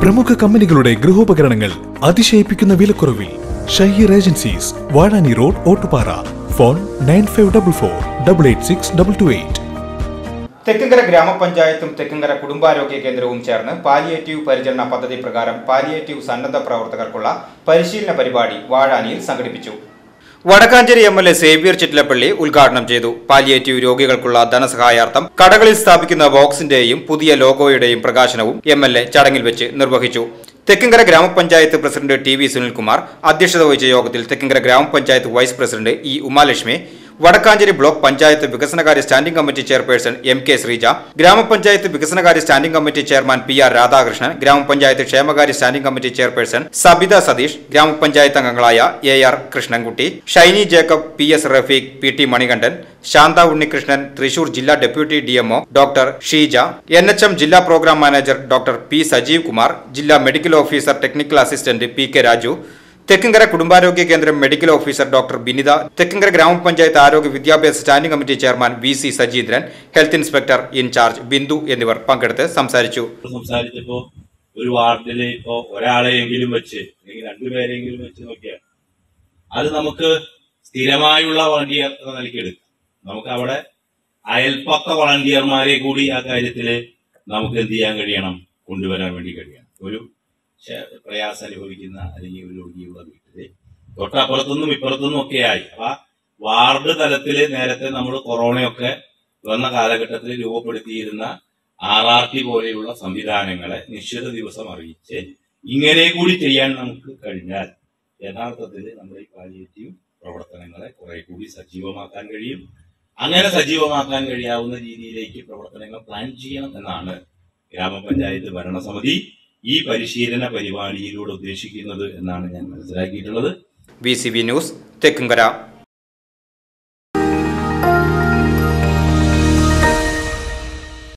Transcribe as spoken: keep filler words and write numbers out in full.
പ്രമുഖ കമ്പനികളുടെ ഗൃഹോപകരണങ്ങൾ അതിശയിപ്പിക്കുന്ന വിലക്കുറവിൽ. Shaheer agencies, Vazhani road, Ottupara. Phone nine five double four double eight six double two eight. Thekkankara ഗ്രാമപഞ്ചായത്തും തെക്കങ്കര കുടുംബാരോഗ്യ കേന്ദ്രവും ചേർന്ന് പാലിയേറ്റീവ് പരിചരണ പദ്ധതി പ്രകാരം പാലിയേറ്റീവ് സന്നദ്ധ പ്രവർത്തകർക്കുള്ള പരിശീലന പരിപാടി വാഴാനിയിൽ സംഘടിപ്പിച്ചു. Vadakkanchery M L A Xavier Chittilappilly ഉദ്ഘാടനം ചെയ്തു. പാലിയേറ്റീവ് രോഗികൾക്കുള്ള ധനസഹായാർത്ഥം കടകളിൽ സ്ഥാപിക്കുന്ന ബോക്സിന്റെയും പുതിയ ലോഗോയുടെയും പ്രകാശനവും എം എൽ എ ചടങ്ങിൽ വെച്ച് നിർവഹിച്ചു. തെക്കങ്കര ഗ്രാമപഞ്ചായത്ത് പ്രസിഡന്റ് ടി വി സുനിൽകുമാർ അധ്യക്ഷത വഹിച്ച യോഗത്തിൽ തെക്കങ്കര ഗ്രാമപഞ്ചായത്ത് vice president E Umalakshmi, Vadakkanchery block panchayat വികസനകാര്യ standing committee chairperson M K Sreeja, ഗ്രാമപഞ്ചായത്ത് വികസനകാര്യ standing committee chairman P R Radhakrishnan, ഗ്രാമപഞ്ചായത്ത് ക്ഷേമകാര്യ standing committee chairperson Sabitha Satheesh, ഗ്രാമപഞ്ചായത്ത് അംഗങ്ങളായ A R Krishnankutty, Shiny Jacob, P S Rafeeq, P T Manikandan, Santha Unnikrishnan, Thrissur ജില്ലാ deputy D M O doctor Sheeja, N H M ജില്ലാ programme manager doctor P Sajeev Kumar, ജില്ലാ medical officer technical assistant P K Raju, Thekkankara കുടുംബാരോഗ്യ കേന്ദ്രം medical officer doctor Binitha, Thekkankara ഗ്രാമപഞ്ചായത്ത് ആരോഗ്യ വിദ്യാഭ്യാസ standing committee chairman V C Sajeendran, health inspector in charge Bindu എന്നിവർ പങ്കെടുത്ത് സംസാരിച്ചു. സംസാരിച്ചപ്പോ ഒരു വാർഡില് ഇപ്പോ ഒരാളെയെങ്കിലും വെച്ച് അല്ലെങ്കിൽ രണ്ടുപേരെങ്കിലും വെച്ച് നോക്കിയാൽ അത് നമുക്ക് സ്ഥിരമായുള്ള വളണ്ടിയർ എന്ന നിലയ്ക്ക് എടുക്കാം. നമുക്ക് അവിടെ അയൽപ്പക്ക വളണ്ടിയർമാരെ കൂടി ആ കാര്യത്തില് നമുക്ക് എന്ത് ചെയ്യാൻ കഴിയണം, കൊണ്ടുവരാൻ വേണ്ടി കഴിയണം. ഒരു പ്രയാസം അനുഭവിക്കുന്ന അല്ലെങ്കിൽ ഒരു രോഗിയുള്ള വീട്ടില് തൊട്ടപ്പുറത്തുനിന്നും ഇപ്പുറത്തുനിന്നും ഒക്കെ ആയി അപ്പൊ വാർഡ് തലത്തില് നേരത്തെ നമ്മൾ കൊറോണയൊക്കെ വന്ന കാലഘട്ടത്തിൽ രൂപപ്പെടുത്തിയിരുന്ന ആർ ആർ ടി പോലെയുള്ള സംവിധാനങ്ങളെ നിശ്ചിത ദിവസം അറിയിച്ച് ഇങ്ങനെ കൂടി ചെയ്യാൻ നമുക്ക് കഴിഞ്ഞാൽ യഥാർത്ഥത്തിൽ നമ്മുടെ ഈ പാലിയേറ്റീവ് പ്രവർത്തനങ്ങളെ കുറെ കൂടി സജീവമാക്കാൻ കഴിയും. അങ്ങനെ സജീവമാക്കാൻ കഴിയാവുന്ന രീതിയിലേക്ക് പ്രവർത്തനങ്ങൾ പ്ലാൻ ചെയ്യണം എന്നാണ് ഗ്രാമപഞ്ചായത്ത് ഭരണസമിതി ഈ പരിശീലന പരിപാടിയിലൂടെ ഉദ്ദേശിക്കുന്നത് എന്നാണ് ഞാൻ മനസ്സിലാക്കിയിട്ടുള്ളത്. V C B news, Thekkankara.